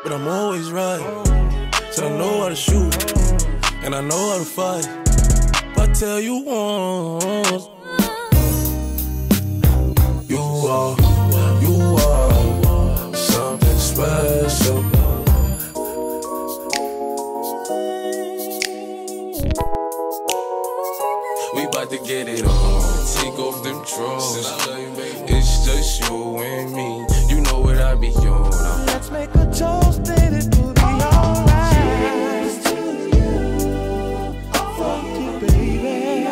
but I'm always right. Said I know how to shoot, and I know how to fight. If I tell you once, you are something special. We bout to get it on, take off them drawers. It's just you and me, you know what I be on. Let's make a toast that it will be alright. Cheers to you, fuck you, baby.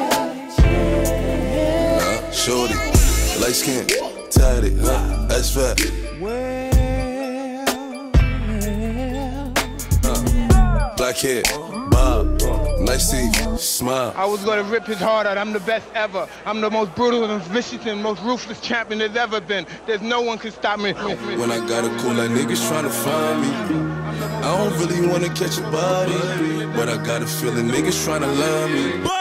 Shorty, light skin, tatted, that's fat. Black hair, bob, nice teeth, smile. I was gonna rip his heart out. I'm the best ever. I'm the most brutal and vicious and most ruthless champion there's ever been. There's no one can stop me. When I got a call, like niggas tryna find me. I don't really wanna catch a body, but I got a feeling niggas tryna love me.